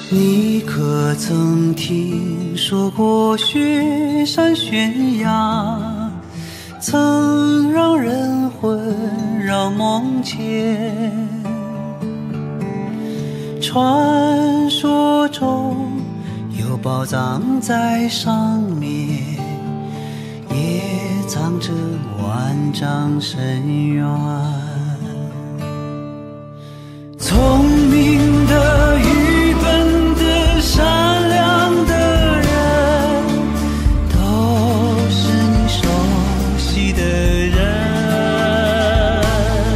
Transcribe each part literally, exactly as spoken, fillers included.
你可曾听说过雪山悬崖，曾让人魂绕梦牵？传说中有宝藏在上面，也藏着万丈深渊。聪明的愚笨的善良的人，都是你熟悉的人。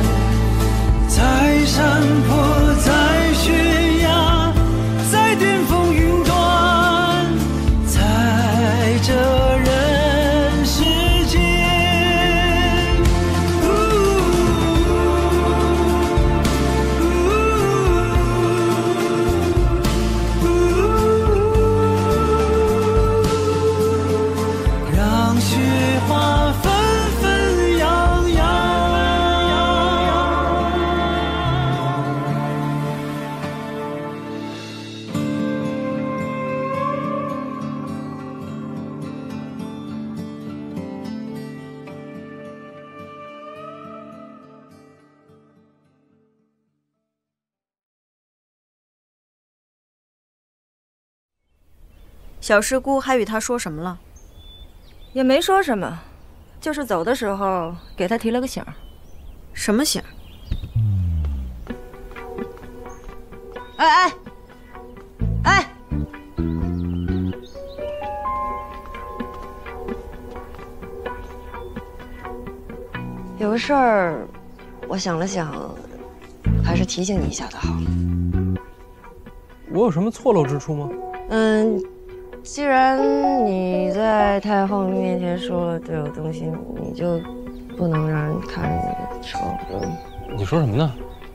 在山坡在悬崖在巅峰云端，在这人世间。让雪花纷纷扬扬。 小师姑还与他说什么了？ 也没说什么，就是走的时候给他提了个醒。 什么醒？ 哎哎哎！有个事儿，我想了想，还是提醒你一下的好。 我有什么错漏之处吗？ 嗯。既然你在太后面前说了这种东西，你就不能让人看着你的车。 你说什么呢？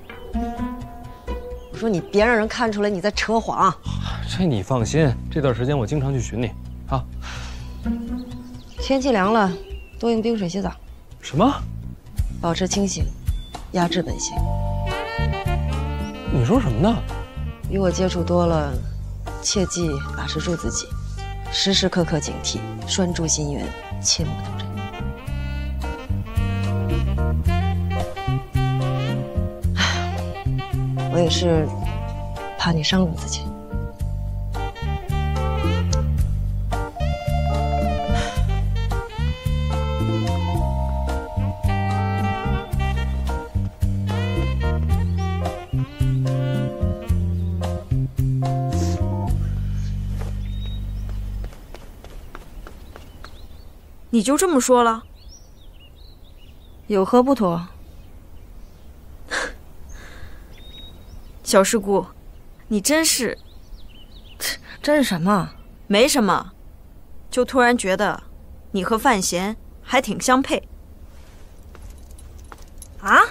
我说你别让人看出来你在扯谎。 这你放心，这段时间我经常去寻你啊。 天气凉了，多用冰水洗澡。 什么？ 保持清醒，压制本性。 你说什么呢？ 与我接触多了，切记把持住自己。时时刻刻警惕，拴住心源，切莫得人。我也是怕你伤了自己。 你就这么说了？ 有何不妥？ 小师姑，你真是…… 真什么？ 没什么，就突然觉得你和范闲还挺相配。 啊？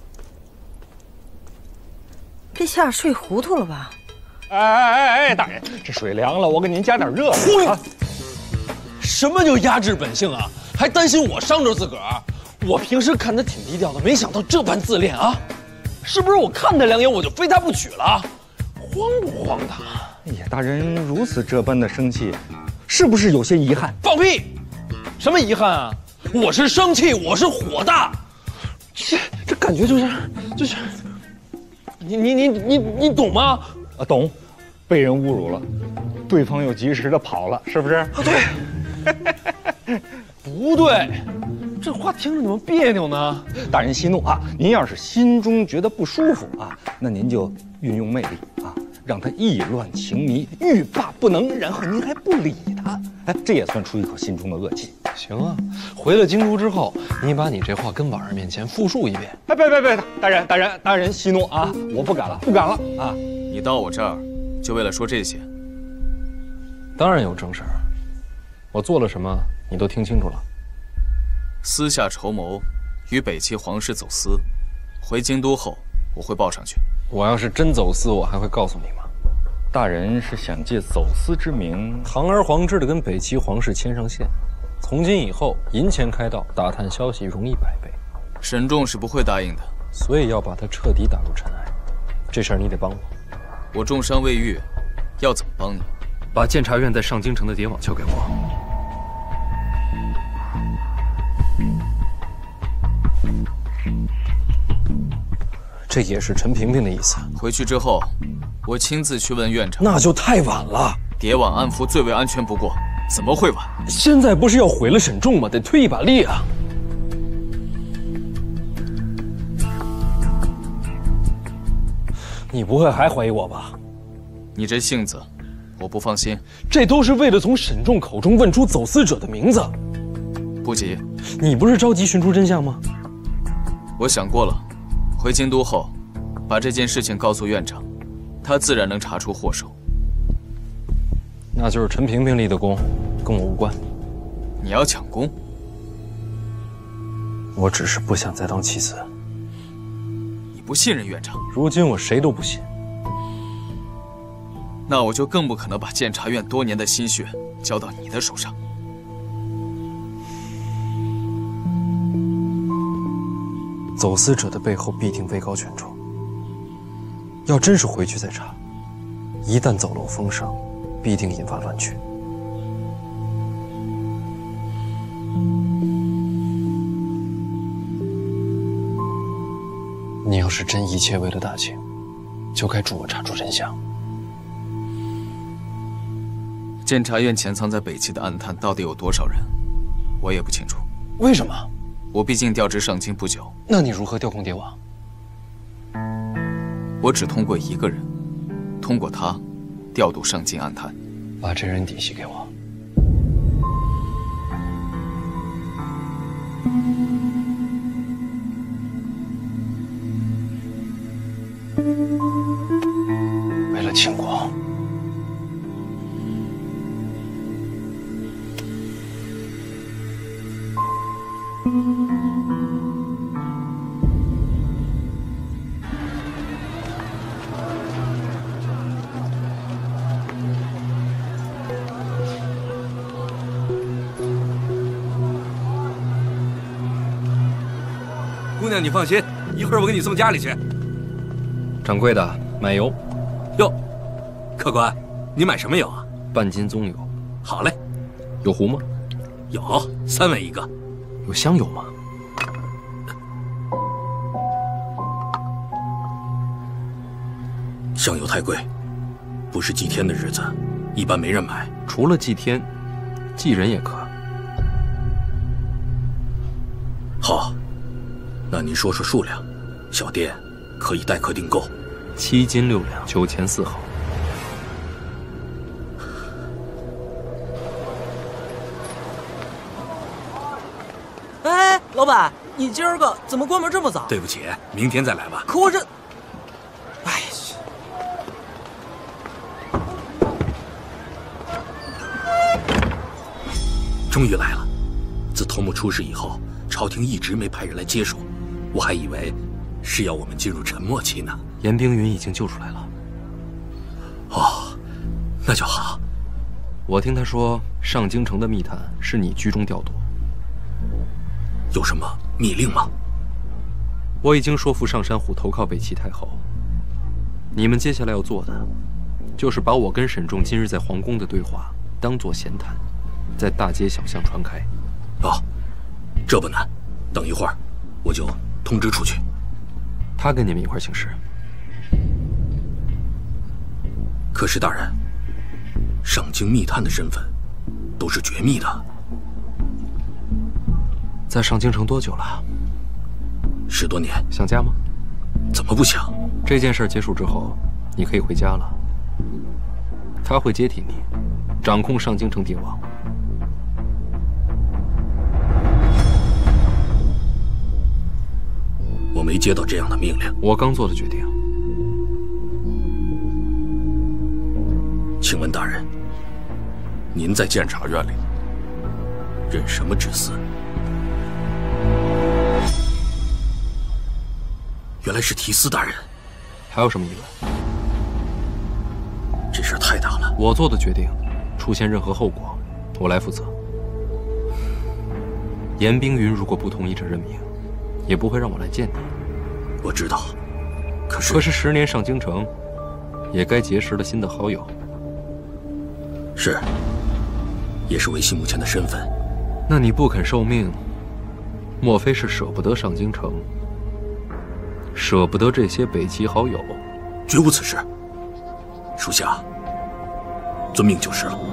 这下睡糊涂了吧？ 哎哎哎哎，大人，这水凉了，我给您加点热的。啊什么叫压制本性啊？还担心我伤着自个儿？我平时看他挺低调的，没想到这般自恋啊！是不是我看他两眼我就非他不娶了？荒不荒唐？ 哎呀，大人如此这般的生气，是不是有些遗憾？ 放屁！什么遗憾啊？我是生气，我是火大。这这感觉就是就是，你你你你你懂吗？ 啊，懂。被人侮辱了，对方又及时的跑了，是不是？ 啊，对。不对，这话听着怎么别扭呢？ 大人息怒啊！您要是心中觉得不舒服啊，那您就运用魅力啊，让他意乱情迷，欲罢不能，然后您还不理他，哎，这也算出一口心中的恶气。 行啊，回了京都之后，你把你这话跟婉儿面前复述一遍。 哎，别别别，大人大人大人息怒啊！我不敢了，不敢了啊！ 你到我这儿就为了说这些？ 当然有正事儿。我做了什么，你都听清楚了。 私下筹谋，与北齐皇室走私，回京都后我会报上去。 我要是真走私，我还会告诉你吗？ 大人是想借走私之名， 堂而皇之的跟北齐皇室牵上线。从今以后，银钱开道，打探消息容易百倍。 沈重是不会答应的， 所以要把他彻底打入尘埃。这事儿你得帮我。 我重伤未愈， 要怎么帮你？ 把监察院在上京城的谍网交给我。 这也是陈萍萍的意思。 回去之后，我亲自去问院长。 那就太晚了。 谍网安抚最为安全不过，怎么会晚？ 现在不是要毁了沈仲吗？得推一把力啊！你不会还怀疑我吧？ 你这性子，我不放心。 这都是为了从沈仲口中问出走私者的名字。 不急， 你不是着急寻出真相吗？ 我想过了。回京都后，把这件事情告诉院长，他自然能查出祸首。 那就是陈萍萍立的功，跟我无关。 你要抢功？ 我只是不想再当弃子。 你不信任院长？ 如今我谁都不信。 那我就更不可能把监察院多年的心血交到你的手上。 走私者的背后必定位高权重，要真是回去再查，一旦走漏风声，必定引发乱局。你要是真一切为了大清，就该助我查出真相。 监察院潜藏在北齐的暗探到底有多少人，我也不清楚。 为什么？ 我毕竟调职上京不久。 那你如何调控谍网？ 我只通过一个人，通过他调度上京暗探。 把这人底细给我。为了清国。 姑娘，你放心，一会儿我给你送家里去。 掌柜的，买油。 哟，客官，你买什么油啊？ 半斤棕油。 好嘞。 有糊吗？ 有，三文一个。 有香油吗？ 香油太贵，不是祭天的日子，一般没人买。 除了祭天，祭人也可。 好，那您说说数量，小店可以代客订购。 七斤六两，九钱四毫。 哎，老板，你今儿个怎么关门这么早？ 对不起，明天再来吧。 可我这……哎， 终于来了。自头目出事以后，朝廷一直没派人来接手，我还以为是要我们进入沉默期呢。 严冰云已经救出来了。 哦，那就好。 我听他说，上京城的密探是你居中调度。 有什么密令吗？ 我已经说服上山虎投靠北齐太后。你们接下来要做的，就是把我跟沈仲今日在皇宫的对话当作闲谈，在大街小巷传开。 哦，这不难。等一会儿，我就通知出去。 他跟你们一块行事。 可是大人，上京密探的身份都是绝密的。 在上京城多久了？ 十多年。 想家吗？ 怎么不想？ 这件事结束之后，你可以回家了。他会接替你，掌控上京城谍网。 我没接到这样的命令。 我刚做的决定。 请问大人，您在监察院里任什么职司？原来是提司大人。 还有什么疑问？ 这事太大了。 我做的决定，出现任何后果，我来负责。严冰云如果不同意这任命，也不会让我来见你。 我知道，可是可是十年上京城，也该结识了新的好友。 是，也是维系目前的身份。 那你不肯受命，莫非是舍不得上京城，舍不得这些北齐好友？ 绝无此事。属下遵命就是了。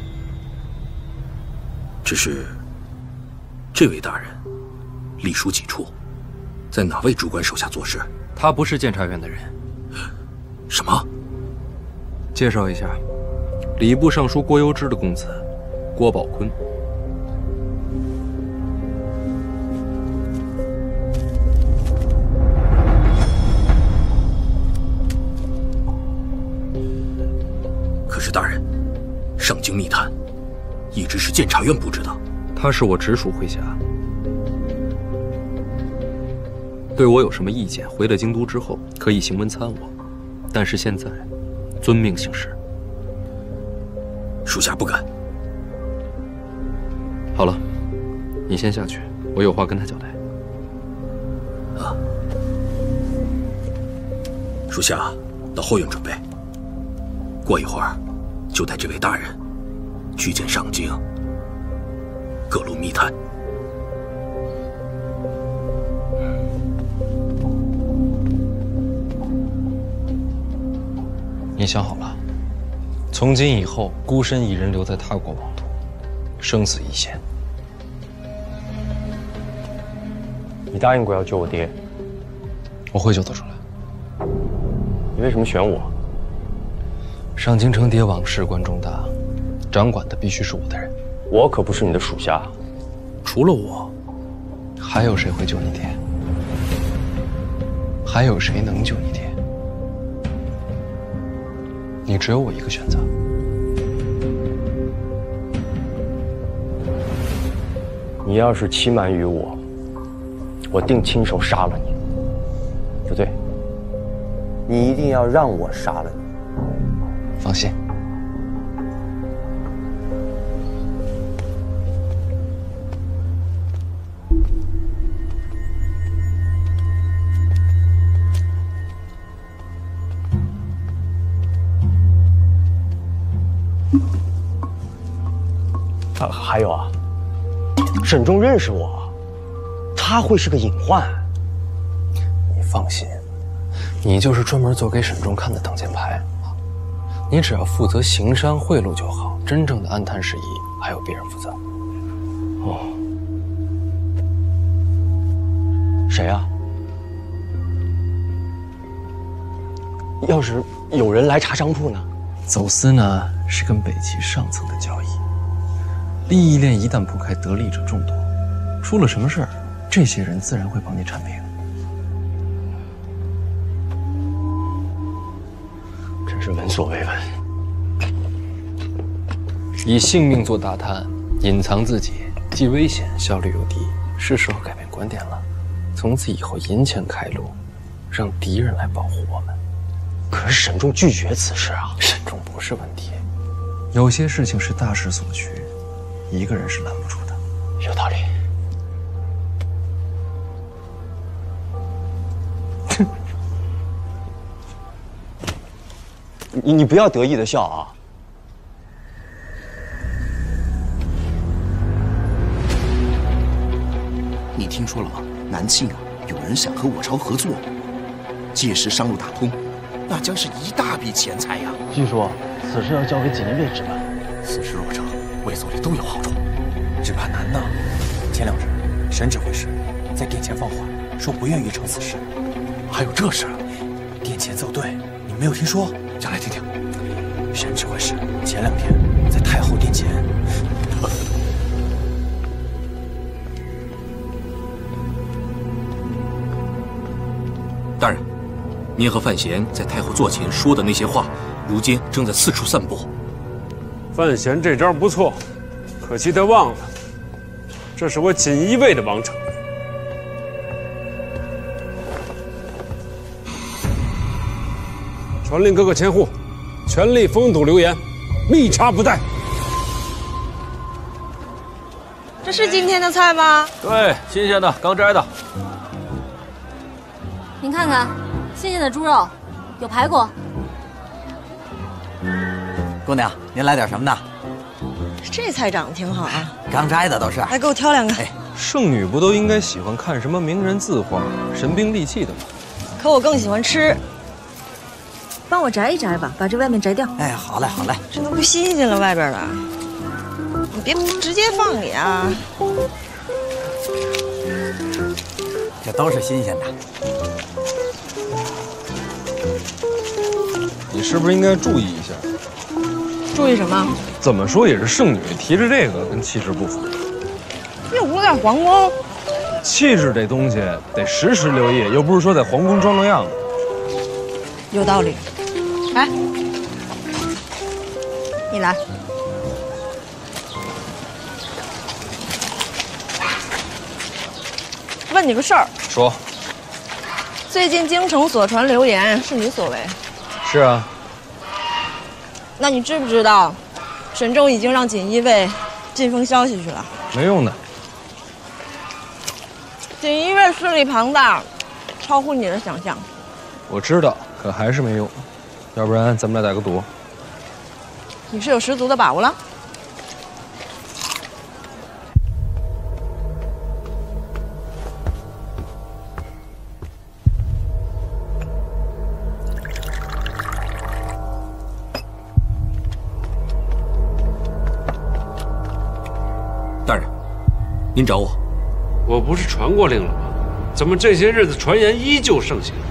只是，这位大人隶属几处，在哪位主管手下做事？ 他不是监察院的人。 什么？ 介绍一下，礼部尚书郭攸之的公子郭宝坤。 可是大人，上京密探，一直是监察院布置的。 他是我直属麾下，对我有什么意见，回了京都之后可以行文参我，但是现在，遵命行事。 属下不敢。 好了，你先下去，我有话跟他交代。 啊，属下到后院准备。过一会儿，就带这位大人去见上京各路密探。 你想好了？从今以后，孤身一人留在他国王土，生死一线。 你答应过要救我爹， 我会救得出来。 你为什么选我？ 上京城谍网事关重大，掌管的必须是我的人。 我可不是你的属下。 除了我，还有谁会救你爹？还有谁能救你爹？你只有我一个选择。 你要是欺瞒于我，我定亲手杀了你。不对，你一定要让我杀了你。 放心。 啊，还有啊，沈仲认识我，他会是个隐患。 你放心，你就是专门做给沈仲看的挡箭牌。你只要负责行商贿赂就好，真正的安探事宜还有别人负责。 哦，谁啊？要是有人来查商铺呢？ 走私呢是跟北齐上层的交易，利益链一旦铺开，得利者众多，出了什么事儿，这些人自然会帮你铲平。 真是闻所未闻。 以性命做大探，隐藏自己，既危险，效率又低，是时候改变观点了。从此以后，银钱开路，让敌人来保护我们。 可是沈仲拒绝此事啊！ 沈仲不是问题，有些事情是大势所趋，一个人是拦不住的。 有道理。你你不要得意的笑啊！ 你听说了吗？南庆啊，有人想和我朝合作，届时商路打通，那将是一大笔钱财呀。 据说此事要交给锦衣卫值办， 此事若成，卫所里都有好处。 只怕难呐。前两日，沈指挥使在殿前放话，说不愿预成此事。 还有这事？ 殿前奏对，你没有听说？ 讲来听听。 沈指挥使前两天在太后殿前。 大人，您和范闲在太后座前说的那些话，如今正在四处散播。 范闲这招不错，可惜他忘了，这是我锦衣卫的王城。传令各个千户，全力封堵流言，密查不怠。 这是今天的菜吗？ 对，新鲜的，刚摘的。 您看看，新鲜的猪肉，有排骨。 姑娘，您来点什么呢？ 这菜长得挺好啊， 刚摘的都是。 来，给我挑两个。 哎，剩女不都应该喜欢看什么名人字画、神兵利器的吗？ 可我更喜欢吃。 帮我摘一摘吧，把这外面摘掉。 哎，好嘞，好嘞。 这都不新鲜了，外边的，你别直接放里啊。 这都是新鲜的。 你是不是应该注意一下？ 注意什么？ 怎么说也是圣女，提着这个跟气质不符。 又不是在皇宫。 气质这东西得时时留意，又不是说在皇宫装装样子。 有道理。来，你来。问你个事儿。 说。 最近京城所传流言是你所为。 是啊。 那你知不知道，沈仲已经让锦衣卫进封消息去了？ 没用的。 锦衣卫势力庞大，超乎你的想象。 我知道，可还是没用。要不然咱们俩打个赌。 你是有十足的把握了？ 大人，您找我？ 我不是传过令了吗？怎么这些日子传言依旧盛行？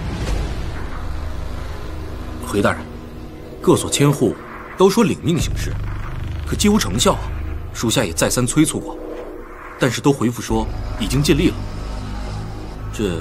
回大人，各所千户都说领命行事，可几无成效啊。属下也再三催促过，但是都回复说已经尽力了。这……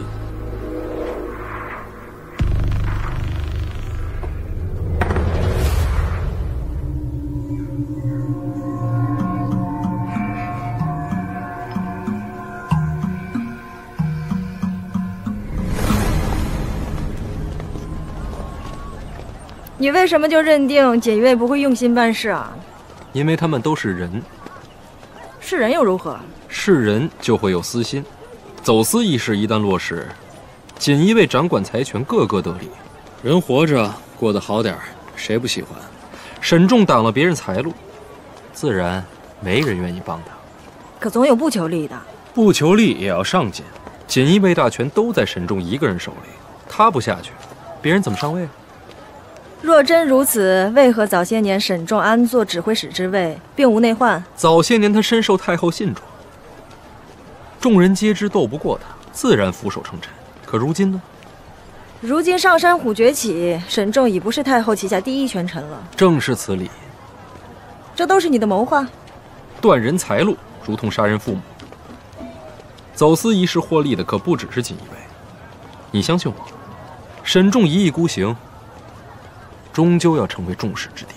你为什么就认定锦衣卫不会用心办事啊？ 因为他们都是人。 是人又如何？ 是人就会有私心，走私一事一旦落实，锦衣卫掌管财权，个个得利。人活着过得好点，谁不喜欢？沈仲挡了别人财路，自然没人愿意帮他。 可总有不求利的。 不求利也要上进。锦衣卫大权都在沈仲一个人手里，他不下去，别人怎么上位啊？ 若真如此，为何早些年沈仲安坐指挥使之位，并无内患？ 早些年他深受太后信重，众人皆知斗不过他，自然俯首称臣。可如今呢？ 如今上山虎崛起，沈仲已不是太后旗下第一权臣了。 正是此理。 这都是你的谋划？ 断人财路，如同杀人父母。走私一事获利的可不只是锦衣卫。你相信我，沈仲一意孤行，终究要成为众矢之的。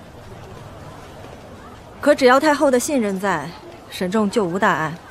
可只要太后的信任在，沈仲就无大碍。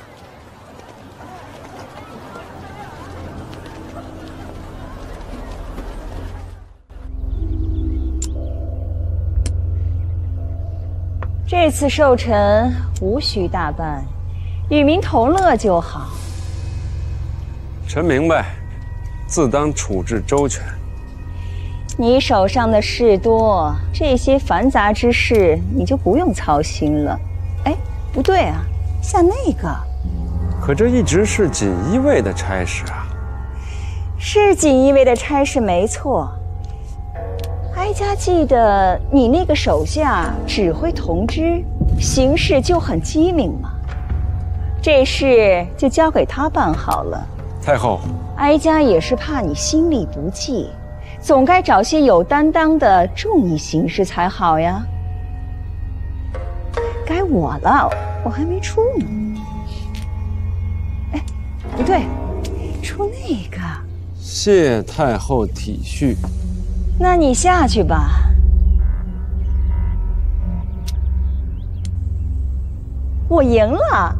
这次寿辰无需大办，与民同乐就好。 臣明白，自当处置周全。 你手上的事多，这些繁杂之事你就不用操心了。哎，不对啊，像那个， 可这一直是锦衣卫的差事啊。 是锦衣卫的差事没错。哀家记得你那个手下指挥同知，行事就很机灵嘛。这事就交给他办好了。 太后， 哀家也是怕你心力不济。总该找些有担当的重义行事才好呀。该我了，我还没出呢。哎，不对，出那个。 谢太后体恤。 那你下去吧。我赢了，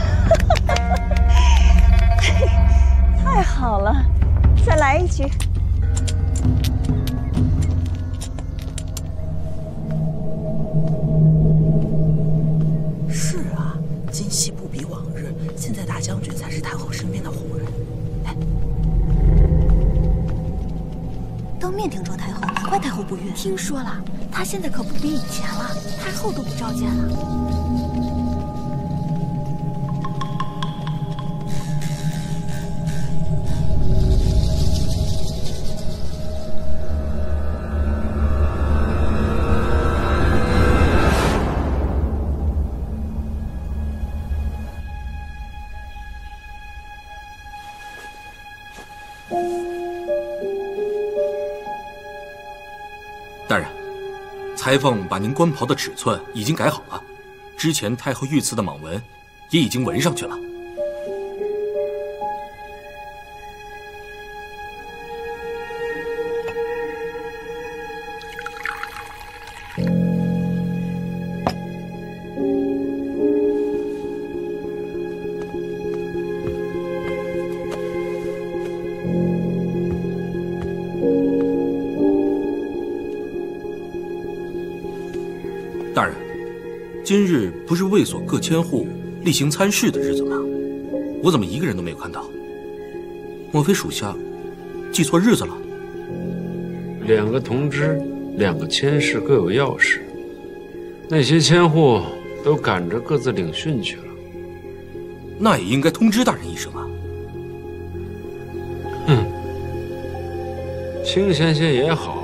太好了，再来一局。 是啊，今夕不比往日，现在大将军才是太后身边的红人。哎， 都面听说太后，难怪太后不孕。听说了，她现在可不比以前了，太后都不召见了。 大人，裁缝把您官袍的尺寸已经改好了，之前太后御赐的蟒纹也已经纹上去了。大人，今日不是卫所各千户例行参事的日子吗？我怎么一个人都没有看到？莫非属下记错日子了？ 两个同知，两个千事各有要事，那些千户都赶着各自领训去了。 那也应该通知大人一声啊。 哼，清闲些也好。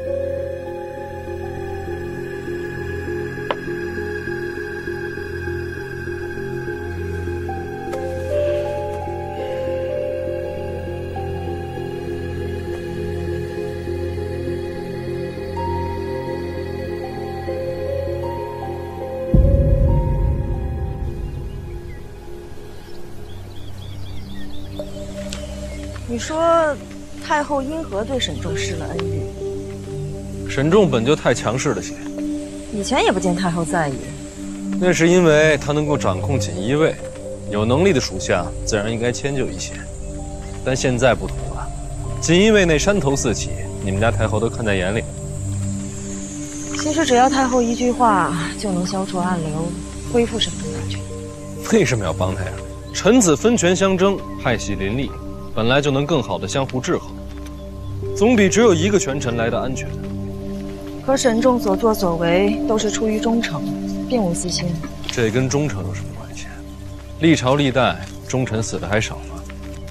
你说太后因何对沈仲施了恩遇？ 沈仲本就太强势了些， 以前也不见太后在意。 那是因为他能够掌控锦衣卫，有能力的属下自然应该迁就一些。但现在不同了，锦衣卫内山头四起，你们家太后都看在眼里。 其实只要太后一句话，就能消除暗流，恢复沈仲大权。 为什么要帮他呀？臣子分权相争，派系林立。本来就能更好的相互制衡，总比只有一个权臣来的安全。 可沈仲所作所为都是出于忠诚，并无私心。 这跟忠诚有什么关系？历朝历代忠臣死的还少吗？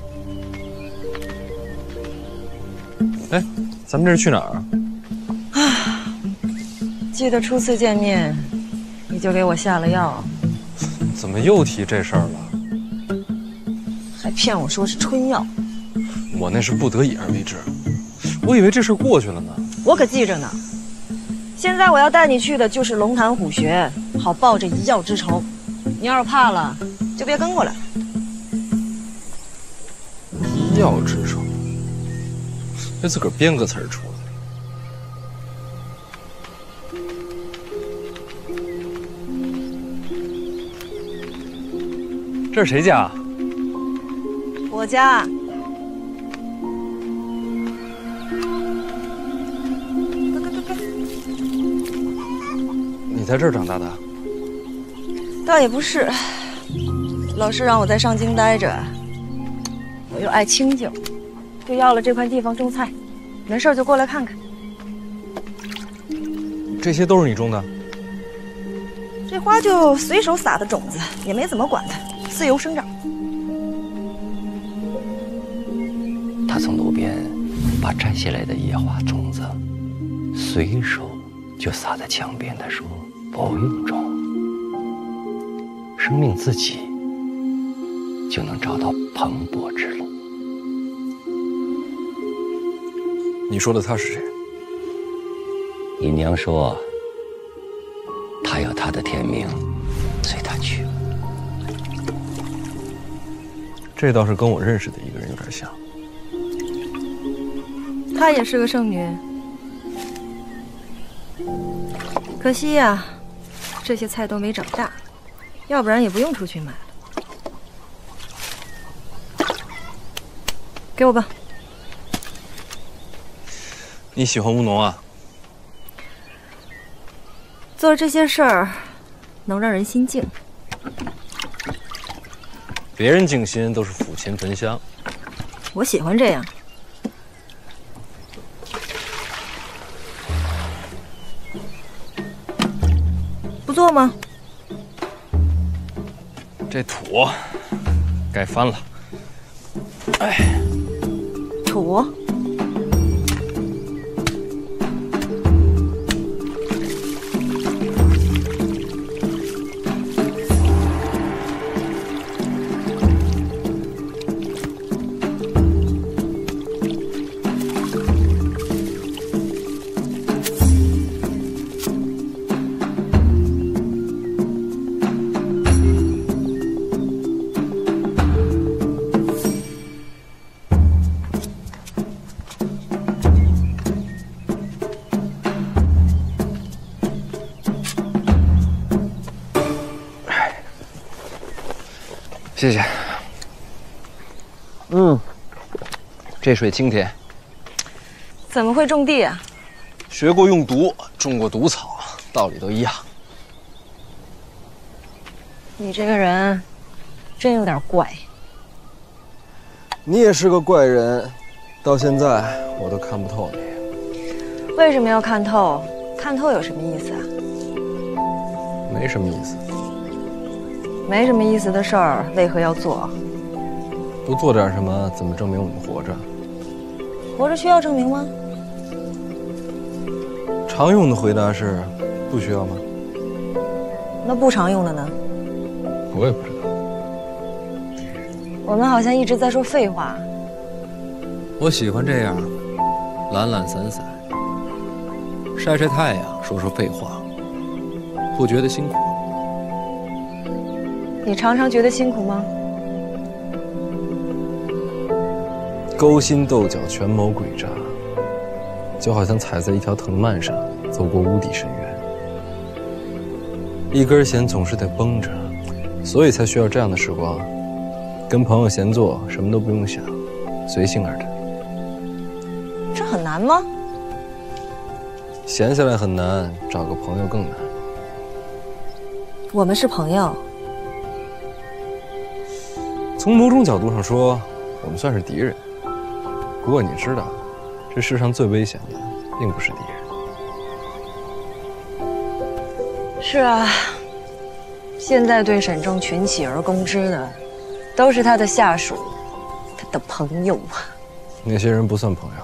哎，咱们这是去哪儿啊？ 啊，记得初次见面，你就给我下了药。 怎么又提这事儿了？ 还骗我说是春药， 我那是不得已而为之，我以为这事过去了呢。 我可记着呢。现在我要带你去的就是龙潭虎穴，好报这一药之仇。你要是怕了，就别跟过来。 一药之仇，别自个儿编个词儿出来。这是谁家？ 我家。 你在这儿长大的？ 倒也不是，老师让我在上京待着，我又爱清静，就要了这块地方种菜，没事就过来看看。 这些都是你种的？ 这花就随手撒的种子，也没怎么管它，自由生长。 他从路边把摘下来的野花种子随手就撒在墙边，他说不用种，生命自己就能找到蓬勃之路。 你说的他是谁？ 你娘说他有他的天命，随他去。 这倒是跟我认识的一个人有点像。 她也是个剩女，可惜呀，这些菜都没长大，要不然也不用出去买了。给我吧。 你喜欢务农啊？ 做这些事儿，能让人心静。 别人静心都是抚琴焚香， 我喜欢这样。 错吗？ 这土该翻了。哎， 土。 谢谢。嗯，这水清甜。 怎么会种地啊？ 学过用毒，种过毒草，道理都一样。 你这个人真有点怪。 你也是个怪人，到现在我都看不透你。 为什么要看透？看透有什么意思啊？ 没什么意思。 没什么意思的事儿，为何要做？ 不做点什么，怎么证明我们活着？ 活着需要证明吗？ 常用的回答是，不需要吗？ 那不常用的呢？ 我也不知道。 我们好像一直在说废话。 我喜欢这样，懒懒散散，晒晒太阳，说说废话，不觉得辛苦？ 你常常觉得辛苦吗？ 勾心斗角，权谋诡诈，就好像踩在一条藤蔓上，走过无底深渊。一根弦总是得绷着，所以才需要这样的时光，跟朋友闲坐，什么都不用想，随性而谈。 这很难吗？ 闲下来很难，找个朋友更难。 我们是朋友。 从某种角度上说，我们算是敌人。不过你知道，这世上最危险的，并不是敌人。 是啊，现在对沈仲群起而攻之的，都是他的下属，他的朋友啊。 那些人不算朋友。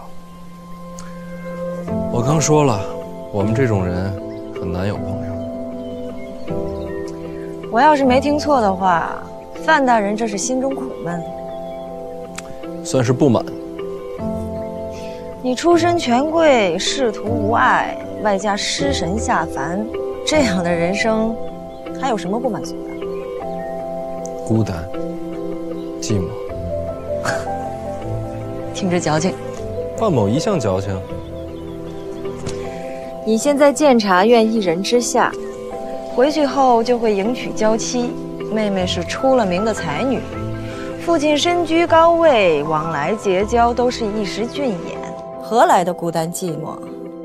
我刚说了，我们这种人很难有朋友。 我要是没听错的话，范大人这是心中苦闷， 算是不满。 你出身权贵，仕途无碍，外加失神下凡，这样的人生，还有什么不满足的？ 孤单、寂寞， 听着矫情。 范某一向矫情。 你现在监察院一人之下，回去后就会迎娶娇妻。妹妹是出了名的才女，父亲身居高位，往来结交都是一时俊眼，何来的孤单寂寞？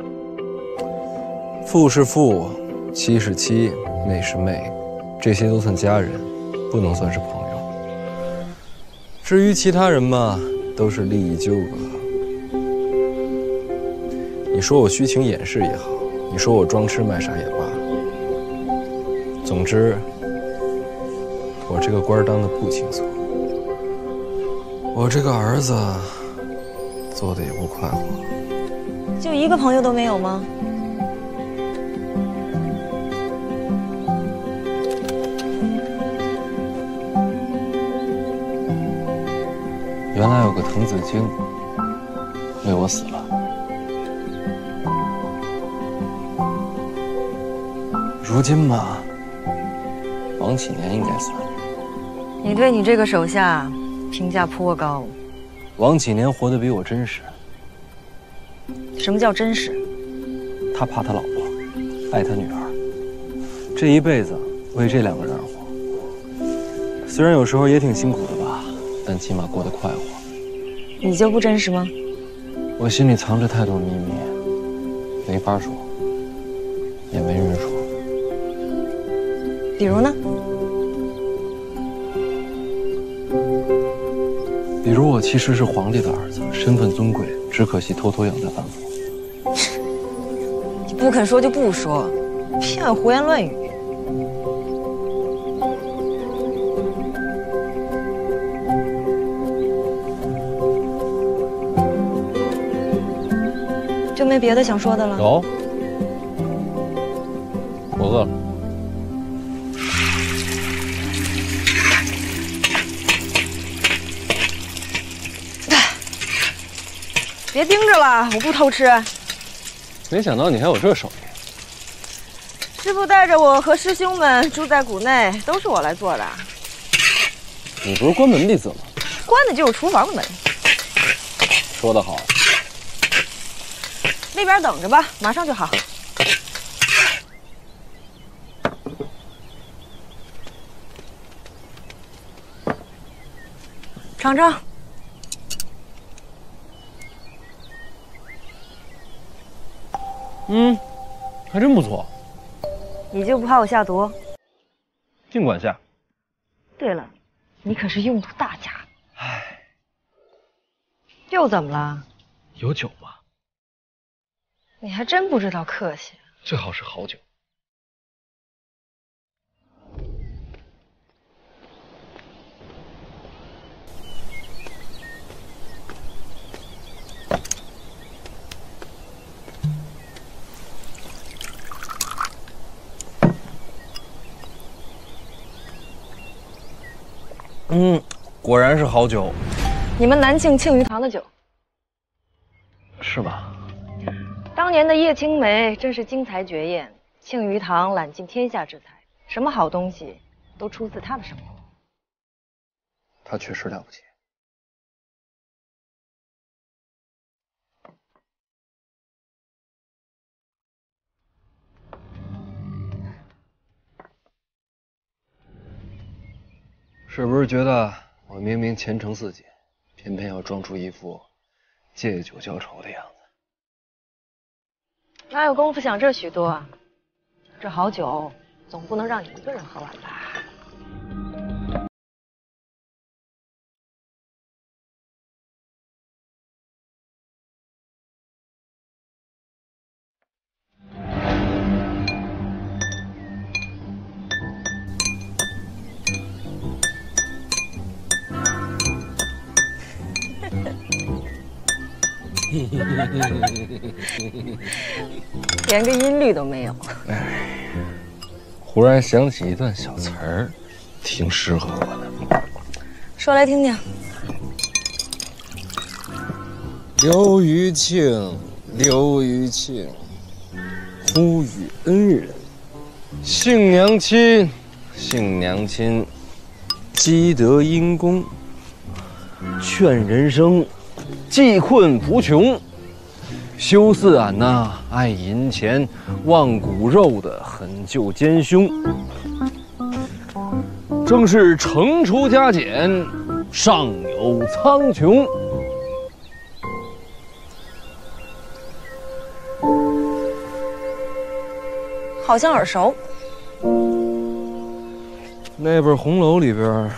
父是父，妻是妻，妹是妹，这些都算家人，不能算是朋友。至于其他人嘛，都是利益纠葛。你说我虚情掩饰也好，你说我装痴卖傻也罢，总之，我这个官当得不轻松，我这个儿子做得也不快活。 就一个朋友都没有吗？ 原来有个滕子京为我死了，如今嘛，王启年应该算。 你对你这个手下评价颇高。 王启年活得比我真实。 什么叫真实？ 他怕他老婆，爱他女儿，这一辈子为这两个人而活。虽然有时候也挺辛苦的吧，但起码过得快活。 你就不真实吗？ 我心里藏着太多秘密，没法说，也没人说。 比如呢？ 比如我其实是皇帝的儿子，身份尊贵，只可惜偷偷养在范府。 你不肯说就不说，偏爱胡言乱语。 就没别的想说的了？ 有，我饿了。 别盯着了，我不偷吃。 没想到你还有这手艺。 师傅带着我和师兄们住在谷内，都是我来做的。 你不是关门弟子吗？ 关的就是厨房的门。 说得好。 那边等着吧，马上就好。尝尝。 嗯，还真不错。 你就不怕我下毒？ 尽管下。 对了，你可是用毒大家。唉，又怎么了？ 有酒吗？ 你还真不知道客气。 最好是好酒。嗯，果然是好酒。 你们南庆庆余堂的酒， 是吧？ 当年的叶青梅真是惊才绝艳，庆余堂揽尽天下之才，什么好东西都出自她的手。 她确实了不起。是不是觉得我明明前程似锦，偏偏要装出一副借酒浇愁的样子？ 哪有功夫想这许多啊？这好酒总不能让你一个人喝完吧？连个音律都没有。 哎，忽然想起一段小词儿，挺适合我的。 说来听听。 刘余庆，刘余庆，呼吁恩人，幸娘亲，幸娘亲，积德因功，劝人生。济困扶穷，休似俺那爱银钱、忘骨肉的狠救奸凶。正是惩除加减，上有苍穹。 好像耳熟。 那本红楼里边。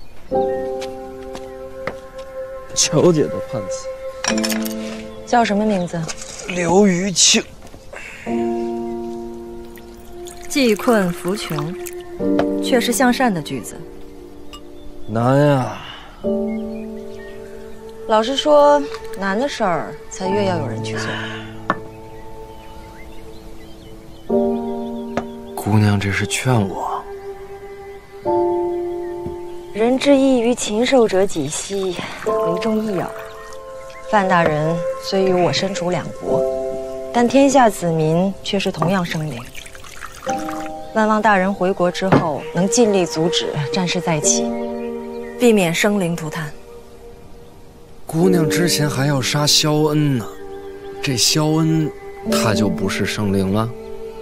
乔姐的判词叫什么名字？ 刘余庆。 济困扶穷，却是向善的句子。 难呀。 老实说，难的事儿才越要有人去做。 姑娘，这是劝我。 人之异于禽兽者几希，为中医药。范大人虽与我身处两国，但天下子民却是同样生灵。万望大人回国之后，能尽力阻止战事再起，避免生灵涂炭。 姑娘之前还要杀萧恩呢，这萧恩他就不是生灵了？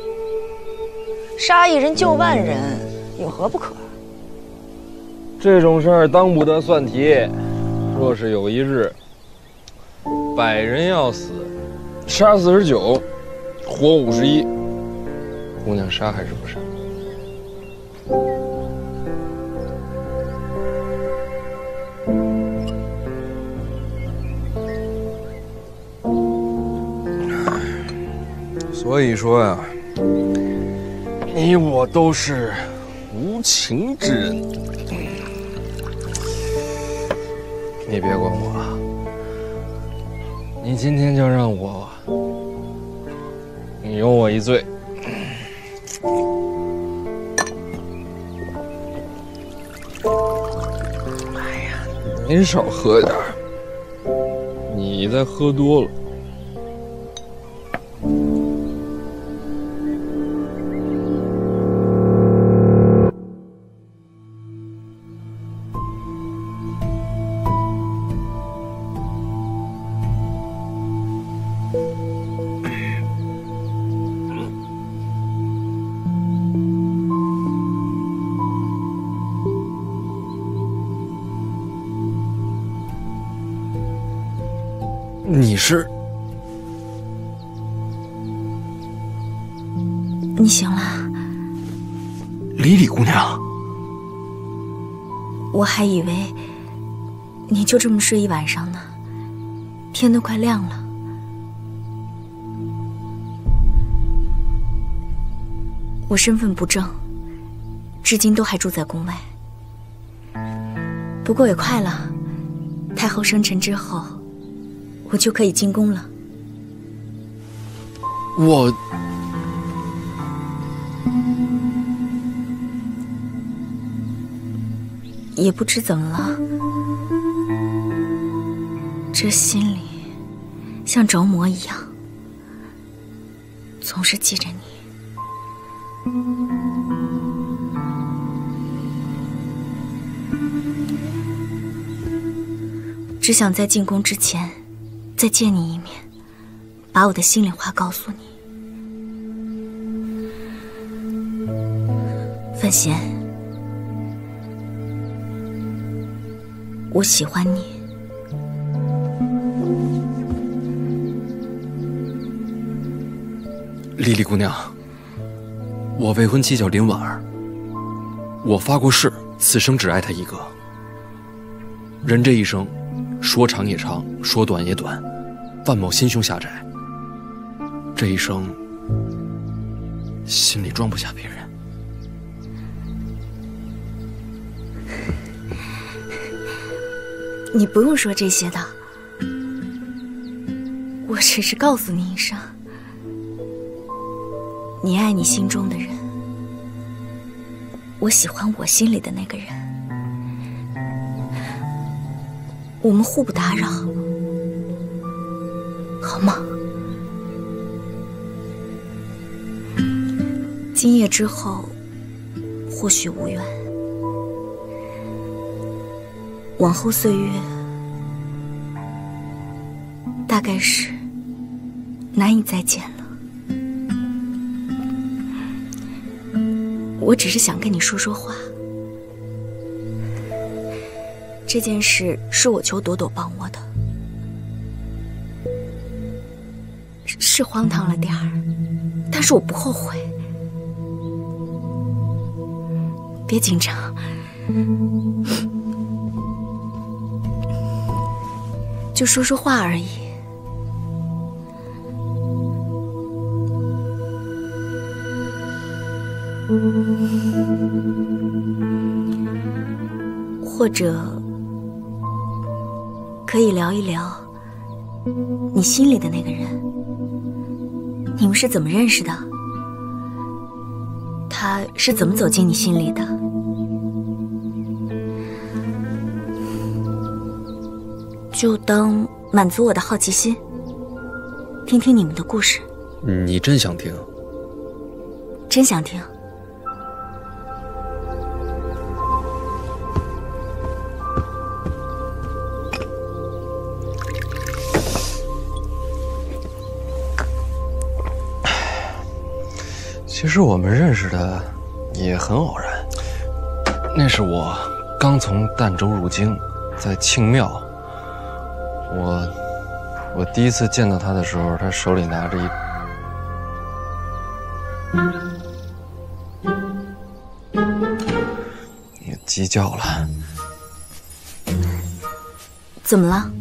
杀一人救万人，有何不可？ 这种事儿当不得算题。若是有一日，百人要死，杀四十九，活五十一，姑娘杀还是不杀？所以说呀， 你我都是无情之人，你别管我，你今天就让我有我一醉。哎呀，你少喝点，你再喝多了。 你是？ 你醒了？ 李李姑娘， 我还以为你就这么睡一晚上呢，天都快亮了。我身份不正，至今都还住在宫外。不过也快了，太后生辰之后。 我就可以进宫了。 我也不知怎么了，这心里像着魔一样，总是记着你。只想在进宫之前。 再见你一面，把我的心里话告诉你。范闲，我喜欢你。 莉莉姑娘，我未婚妻叫林婉儿，我发过誓，此生只爱她一个。人这一生，说长也长，说短也短。 范某心胸狭窄，这一生心里装不下别人。 你不用说这些的，我只是告诉你一声，你爱你心中的人，我喜欢我心里的那个人，我们互不打扰。 好吗？今夜之后，或许无缘，往后岁月，大概是难以再见了。我只是想跟你说说话。这件事是我求朵朵帮我的。 是荒唐了点儿，但是我不后悔。别紧张，就说说话而已。或者可以聊一聊你心里的那个人。 你们是怎么认识的？他是怎么走进你心里的？就当满足我的好奇心，听听你们的故事。 你真想听？ 真想听。 其实我们认识的也很偶然。那是我刚从儋州入京，在庆庙，我我第一次见到他的时候，他手里拿着一。也鸡叫了。 怎么了？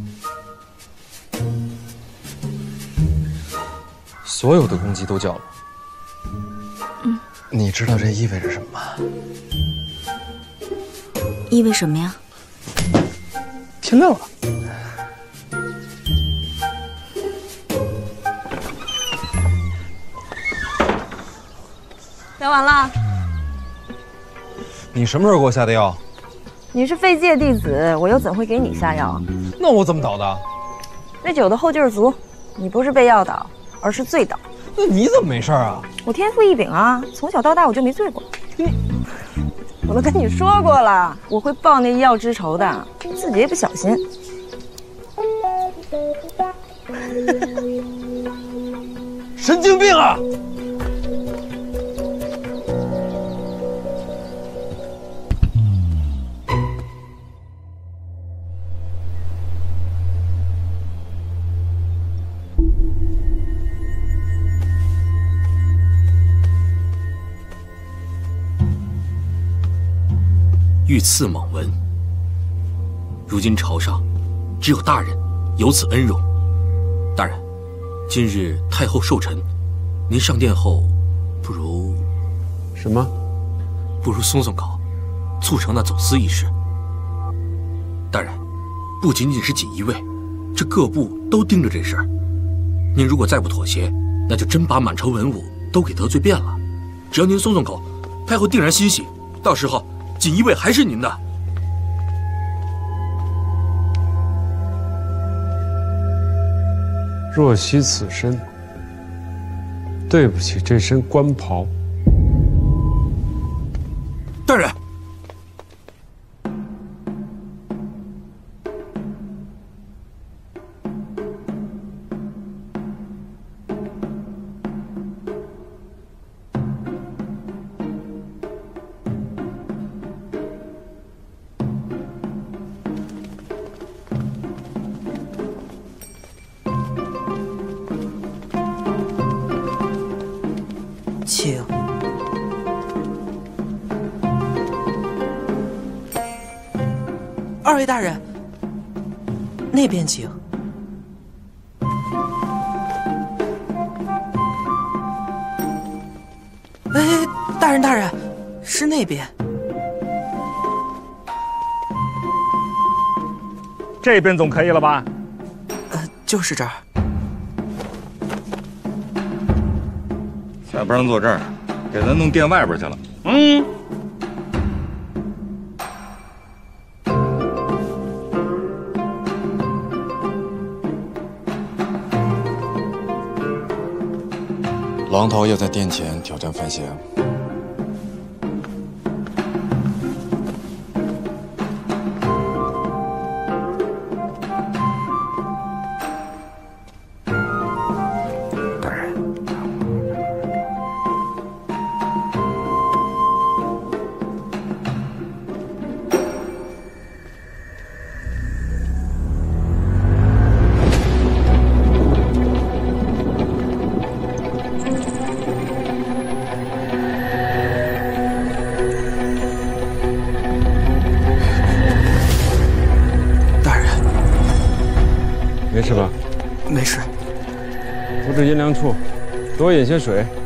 所有的公鸡都叫了。 嗯， 你知道这意味着什么吗？ 意味什么呀？ 天亮了。 聊完了。 你什么时候给我下的药？ 你是废界弟子，我又怎会给你下药？ 那我怎么倒的？ 那酒的后劲儿足，你不是被药倒，而是醉倒。 那你怎么没事啊？ 我天赋异禀啊，从小到大我就没醉过。你，我都跟你说过了，我会报那药之仇的，自己也不小心。 神经病啊！ 御赐猛文。如今朝上只有大人有此恩荣。大人，今日太后寿辰，您上殿后，不如什么？ 不如松松口，促成那走私一事。大人，不仅仅是锦衣卫，这各部都盯着这事儿。您如果再不妥协，那就真把满朝文武都给得罪遍了。只要您松松口，太后定然欣喜，到时候锦衣卫还是您的。 若惜此身，对不起这身官袍。 大人， 请。二位大人，那边请。哎，大人大人，是那边。 这边总可以了吧？ 呃，就是这儿。 才不让坐这儿，给咱弄殿外边去了。嗯。 狼头也在殿前挑战范闲。 大人， 没事吧？ 没事。 不至阴凉处，多饮些水。